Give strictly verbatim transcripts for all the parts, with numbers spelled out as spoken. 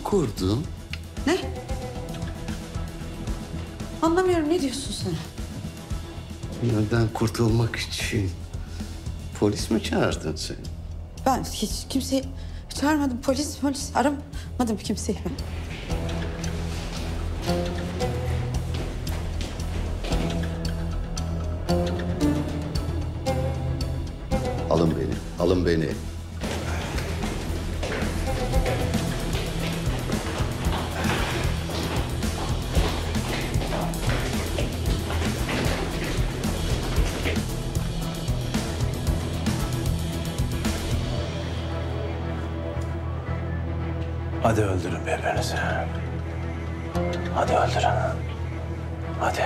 kurdun? Ne? Anlamıyorum, ne diyorsun sen? Bunlardan kurtulmak için polis mi çağırdın sen? Ben hiç kimseyi çağırmadım. Polis, polis aramadım kimseyi ben. Alın beni, alın beni. Hadi öldürün birbirinizi. Hadi öldürün. Hadi.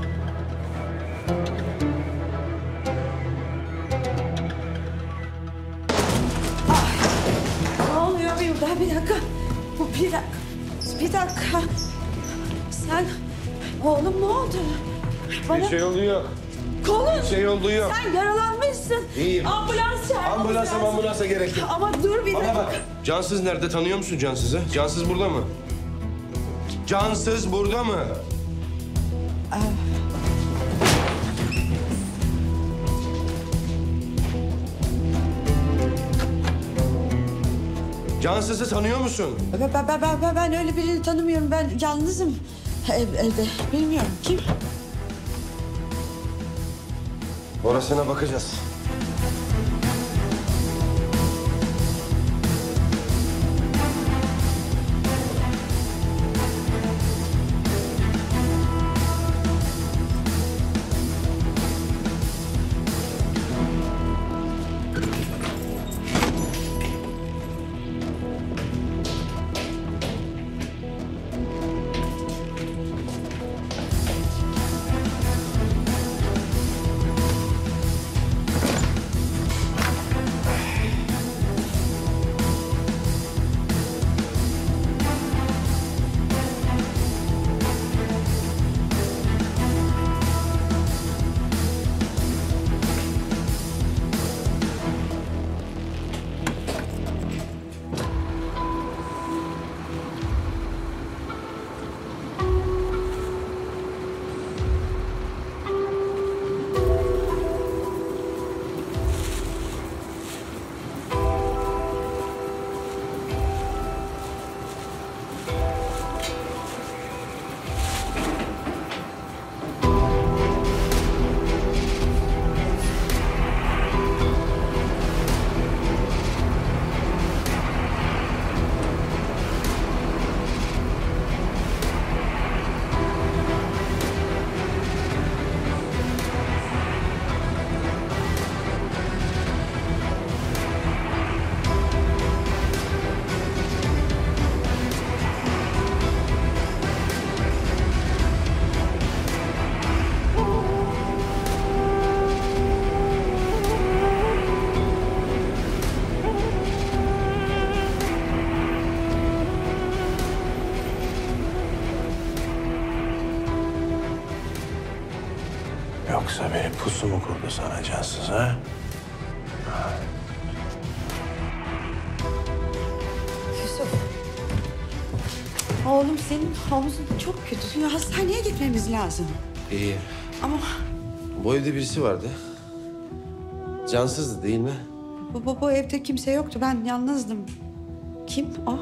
Ne oluyor burada? Bir dakika. Bu bir dakika. Bir dakika. Sen... Oğlum ne oldu? Bana... Bir şey oluyor. Kolun. Bir şey oldu yok. Sen yaralanmışsın. İyiyim. Ambulans çağır. Ambulansa ambulansa gerek yok. Ama dur bir Bana dakika. bak. Cansız nerede? Tanıyor musun Cansız'ı? Cansız burada mı? Cansız burada mı? Cansız'ı tanıyor musun? Ben, ben, ben, ben, ben öyle birini tanımıyorum. Ben yalnızım. Ev, evde. Bilmiyorum. Kim? Orasına bakacağız. Yoksa biri pusu mu kurdu sana Cansız ha? Yusuf. Oğlum senin omzun çok kötü. Ya, hastaneye gitmemiz lazım. İyi. Ama Bu evde birisi vardı. Cansızdı değil mi? bu, bu, bu evde kimse yoktu. Ben yalnızdım. Kim o?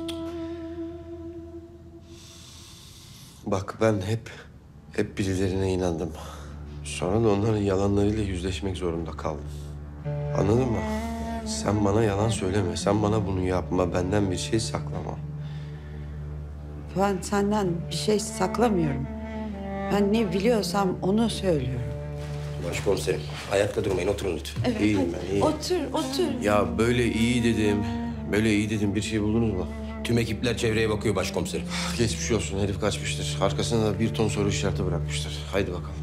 Bak ben hep, hep birilerine inandım. Sonra da onların yalanlarıyla yüzleşmek zorunda kaldım. Anladın mı? Sen bana yalan söyleme. Sen bana bunu yapma. Benden bir şey saklama. Ben senden bir şey saklamıyorum. Ben ne biliyorsam onu söylüyorum. Başkomiserim, ayakta durmayın. Oturun lütfen. Evet, İyiyim hadi. ben, iyiyim. Otur, otur. Ya böyle iyi dedim. Böyle iyi dedim. Bir şey buldunuz mu? Tüm ekipler çevreye bakıyor başkomiserim. Geçmiş olsun. Herif kaçmıştır. Arkasına da bir ton soru işareti bırakmıştır. Haydi bakalım.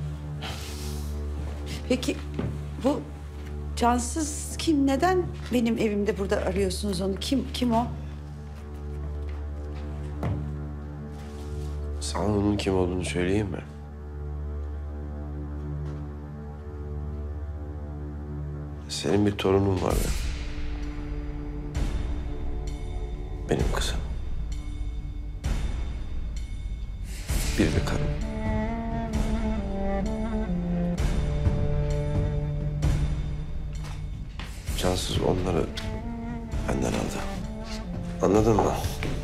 Peki bu Cansız kim? Neden benim evimde burada arıyorsunuz onu? Kim kim o? Sana onun kim olduğunu söyleyeyim mi? Senin bir torunun vardı. Benim kızım. karım. Cansız onları benden aldı. Anladın mı?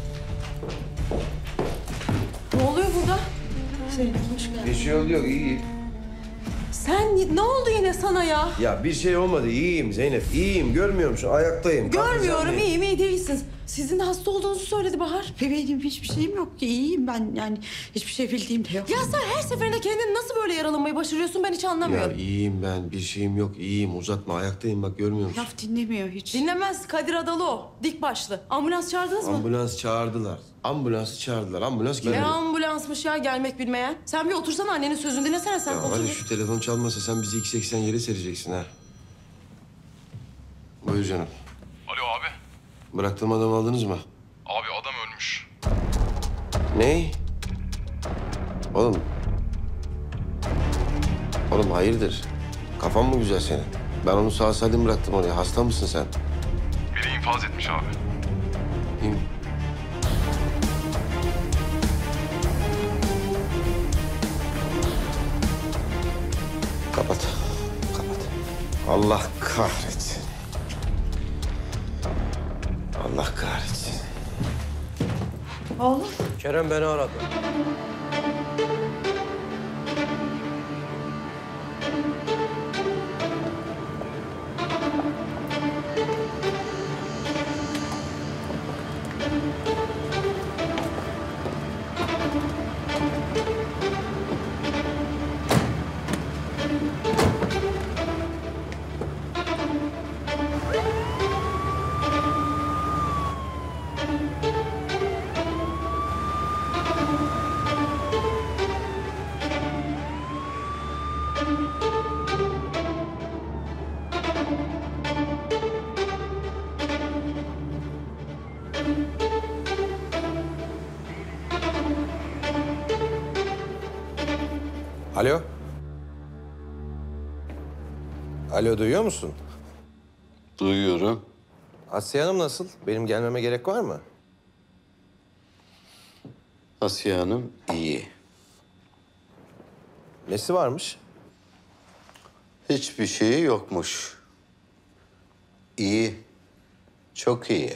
Ne oluyor burada? Zeynep hoş geldin. Bir şey oluyor, iyiyim. Sen ne oldu yine sana ya? Ya bir şey olmadı, iyiyim Zeynep. İyiyim, görmüyor musun? Ayaktayım. Görmüyorum, kalkacağım değil. iyiyim, iyi değilsin. Sizin de hasta olduğunuzu söyledi Bahar. Benim hiçbir şeyim yok ki. İyiyim ben. Yani hiçbir şey bildiğim de yok. Ya sen her seferinde kendini nasıl böyle yaralanmayı başarıyorsun ben hiç Ya anlamıyorum. iyiyim ben, bir şeyim yok. İyiyim, uzatma. Ayaktayım bak, görmüyor musun? Laf dinlemiyor hiç. Dinlemez, Kadir Adalı o. Dik başlı. Ambulans çağırdınız mı? Ambulans çağırdılar. Ambulansı çağırdılar. Ambulans Ne gelmedi. ambulansmış ya gelmek bilmeyen. Sen bir otursana annenin sözünü dinlesene sen. Ya Otur hadi bir. şu telefon çalmasa sen bizi iki seksen yere sereceksin ha. Buyur canım. Alo abi. Bıraktığım adamı aldınız mı? Abi adam ölmüş. Ne? Oğlum. Oğlum hayırdır? Kafan mı güzel senin? Ben onu sağ salim bıraktım oraya. Hasta mısın sen? Biri infaz etmiş abi. İn. Kapat. Kapat. Allah kahretsin. Allah kahretsin. Oğlum. Kerem beni aradı. Alo. Alo, duyuyor musun? Duyuyorum. Asiye Hanım nasıl? Benim gelmeme gerek var mı? Asiye Hanım iyi. Nesi varmış? Hiçbir şeyi yokmuş. İyi. Çok iyi.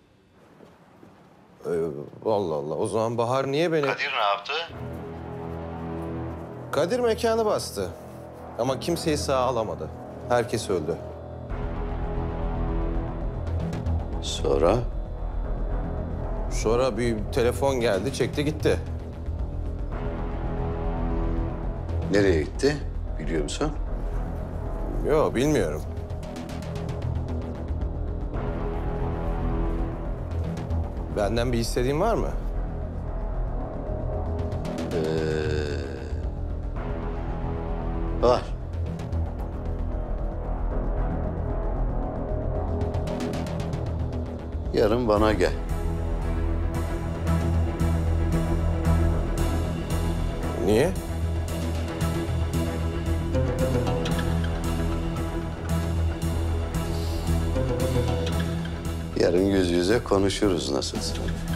Ee, Allah Allah. O zaman Bahar niye beni... Kadir ne yaptı? Kadir mekanı bastı. Ama kimseyi sağ alamadı. Herkes öldü. Sonra? Sonra bir telefon geldi, çekti gitti. Nereye gitti? Biliyor musun? Yok, bilmiyorum. Benden bir istediğin var mı? Var. Yarın bana gel. Niye? Yarın yüz yüze konuşuruz nasılsa.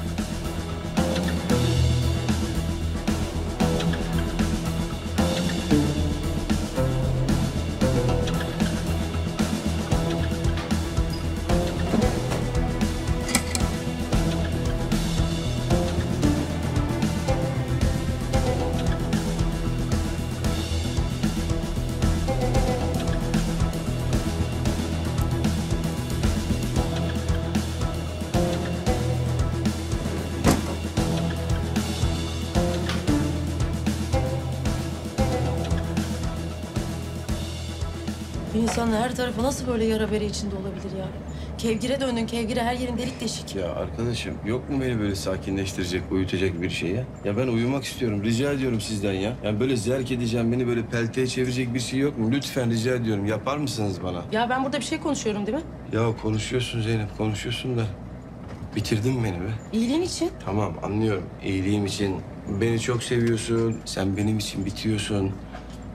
Bir insanın her tarafı nasıl böyle yara bere içinde olabilir ya? Kevgire döndün, kevgire her yerin delik deşik. Ya arkadaşım yok mu beni böyle sakinleştirecek, uyutacak bir şey ya? Ya ben uyumak istiyorum. Rica ediyorum sizden ya. Yani böyle zerk edeceğim, beni böyle pelteye çevirecek bir şey yok mu? Lütfen rica ediyorum. Yapar mısınız bana? Ya ben burada bir şey konuşuyorum değil mi? Ya konuşuyorsun Zeynep, konuşuyorsun da. Bitirdin beni be. İyiliğin için. Tamam anlıyorum. İyiliğim için beni çok seviyorsun. Sen benim için bitiyorsun.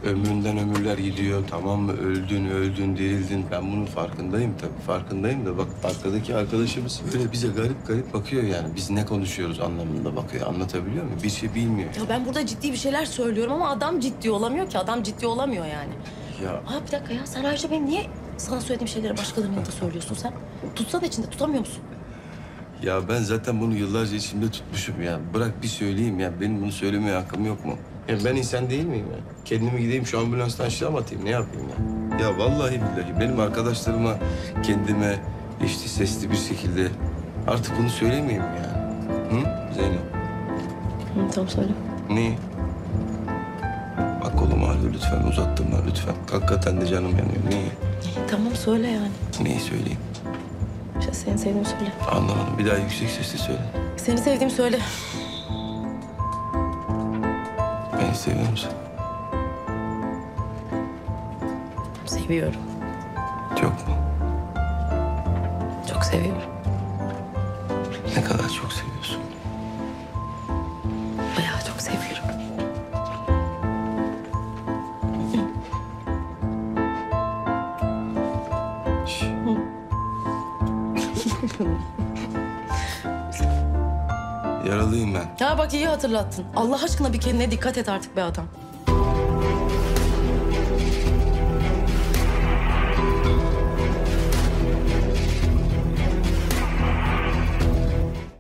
Ömründen ömürler gidiyor, tamam mı? Öldün, öldün, dirildin. Ben bunun farkındayım tabii, farkındayım da bak arkadaki arkadaşımız böyle bize garip garip bakıyor yani. Biz ne konuşuyoruz anlamında bakıyor. Anlatabiliyor muyum? Bir şey bilmiyor. Ya ben burada ciddi bir şeyler söylüyorum ama adam ciddi olamıyor ki. Adam ciddi olamıyor yani. Ya Aa bir dakika ya, sen ayrıca benim niye sana söylediğim şeyleri başkalarının yanında söylüyorsun sen? Tutsana içinde, tutamıyor musun? Ya ben zaten bunu yıllarca içimde tutmuşum ya. Bırak bir söyleyeyim ya. Benim bunu söylemeye hakkım yok mu? Ya ben insan değil miyim ya? Kendimi gideyim şu ambulanstan aşağı mı atayım? Ne yapayım ya? Ya vallahi billahi benim arkadaşlarıma, kendime eşli sesli bir şekilde artık bunu söylemeyeyim yani. Hı Zeynep? Hı, tamam söyle. Ne? Bak kolum ağrıyor lütfen. Uzattırma lütfen. Hakikaten de canım yanıyor. Neyi? Tamam söyle yani. Neyi söyleyeyim? İşte seni sevdiğimi söyle. Anlamadım. Bir daha yüksek sesle söyle. Seni sevdiğimi söyle. Beni seviyor musun? Seviyorum. Çok mu? Çok seviyorum. Ne kadar çok seviyorsun? Bayağı çok seviyorum. Şş. Yaralıyım ben. Ya bak iyi hatırlattın. Allah aşkına bir kendine dikkat et artık be adam.